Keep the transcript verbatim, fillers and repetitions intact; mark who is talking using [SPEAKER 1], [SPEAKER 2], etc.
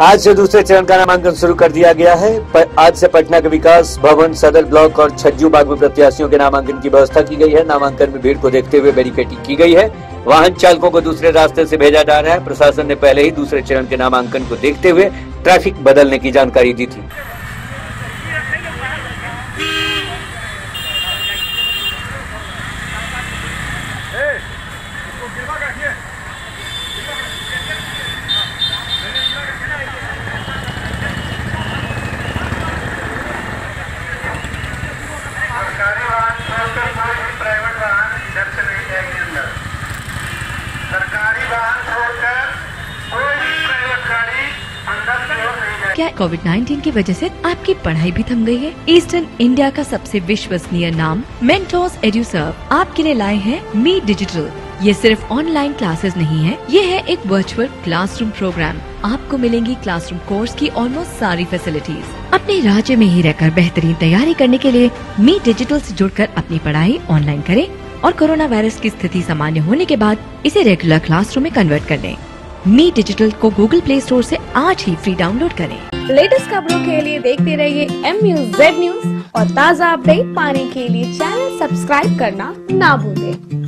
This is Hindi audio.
[SPEAKER 1] आज से दूसरे चरण का नामांकन शुरू कर दिया गया है। पर आज से पटना के विकास भवन, सदर ब्लॉक और छज्जू बाग में प्रत्याशियों के नामांकन की व्यवस्था की गई है। नामांकन में भीड़ को देखते हुए बैरिकेडिंग की गई है। वाहन चालकों को दूसरे रास्ते से भेजा जा रहा है। प्रशासन ने पहले ही दूसरे चरण के नामांकन को देखते हुए ट्रैफिक बदलने की जानकारी दी थी।
[SPEAKER 2] सरकारी वाहन छोड़कर कोई भी प्राइवेट वाहन इधर से नहीं जाएगी अंदर। सरकारी वाहन छोड़कर कोई भी प्राइवेट गाड़ी अंदर से नहीं जाएगी।
[SPEAKER 3] क्या कोविड नाइन्टीन की वजह से आपकी पढ़ाई भी थम गई है? ईस्टर्न इंडिया का सबसे विश्वसनीय नाम मेंटोस एड्यूसर्व आपके लिए लाए हैं मी डिजिटल। ये सिर्फ ऑनलाइन क्लासेस नहीं है, ये है एक वर्चुअल क्लासरूम प्रोग्राम। आपको मिलेंगी क्लासरूम कोर्स की ऑलमोस्ट सारी फैसिलिटीज। अपने राज्य में ही रहकर बेहतरीन तैयारी करने के लिए मी डिजिटल से जुड़कर अपनी पढ़ाई ऑनलाइन करें और कोरोना वायरस की स्थिति सामान्य होने के बाद इसे रेगुलर क्लासरूम में कन्वर्ट कर लें। मी डिजिटल को गूगल प्ले स्टोर से आज ही फ्री डाउनलोड करें।
[SPEAKER 4] लेटेस्ट खबरों के लिए देखते रहिए एम न्यूज़ जेड न्यूज और ताज़ा अपडेट पाने के लिए चैनल सब्सक्राइब करना ना भूलें।